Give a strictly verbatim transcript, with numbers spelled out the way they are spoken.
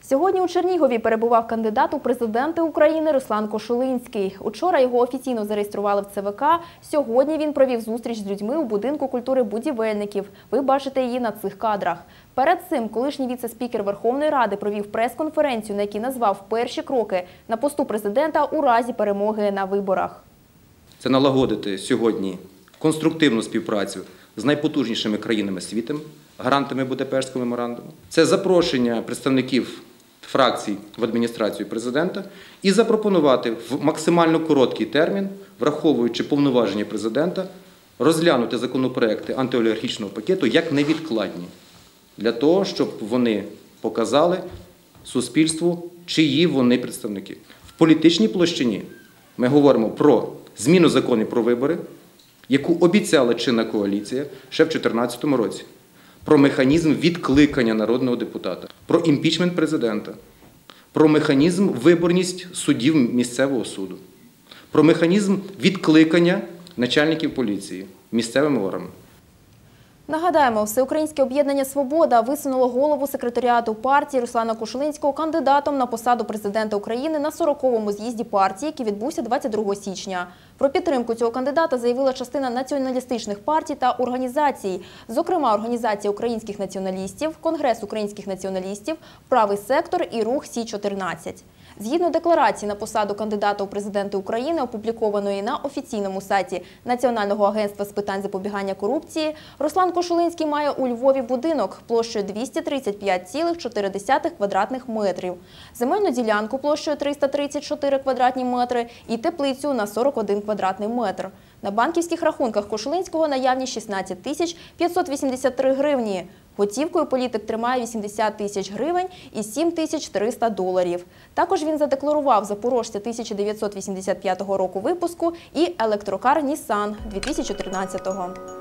Сьогодні у Чернігові перебував кандидат у президенти України Руслан Кошулинський. Учора його офіційно зареєстрували в Це Ве Ка. Сьогодні він провів зустріч з людьми у будинку культури будівельників. Ви бачите її на цих кадрах. Перед цим колишній віце-спікер Верховної Ради провів прес-конференцію, на якій назвав перші кроки на посту президента у разі перемоги на виборах. Це налагодити сьогодні конструктивну співпрацю з найпотужнішими країнами світу, гарантами Будапештського меморандуму. Це запрошення представників фракцій в адміністрацію президента і запропонувати в максимально короткий термін, враховуючи повноваження президента, розглянути законопроекти антиолігархічного пакету як невідкладні, для того, щоб вони показали суспільству, чиї вони представники. В політичній площині ми говоримо про зміну законів про вибори, яку обіцяла чинна коаліція ще в дві тисячі чотирнадцятому році, про механізм відкликання народного депутата, про імпічмент президента, про механізм виборність суддів місцевого суду, про механізм відкликання начальників поліції місцевими органами. Нагадаємо, Всеукраїнське об'єднання «Свобода» висунуло голову секретаріату партії Руслана Кошулинського кандидатом на посаду президента України на сороковому з'їзді партії, який відбувся двадцять другого січня. Про підтримку цього кандидата заявила частина націоналістичних партій та організацій, зокрема Організація українських націоналістів, Конгрес українських націоналістів, Правий сектор і Рух Сі чотирнадцять. Згідно декларації на посаду кандидата у президенти України, опублікованої на офіційному сайті Національного агентства з питань запобігання корупції, Руслан Кошулинський має у Львові будинок площею двісті тридцять п'ять цілих чотири десятих квадратних метрів, земельну ділянку площею триста тридцять чотири квадратні метри і теплицю на сорок один квадратний метр. На банківських рахунках Кошулинського наявні шістнадцять тисяч п'ятсот вісімдесят три гривні. Готівкою політик тримає вісімдесят тисяч гривень і сім тисяч триста доларів. Також він задекларував запорожця тисяча дев'ятсот вісімдесят п'ятого року випуску і електрокар Нісан дві тисячі тринадцятого.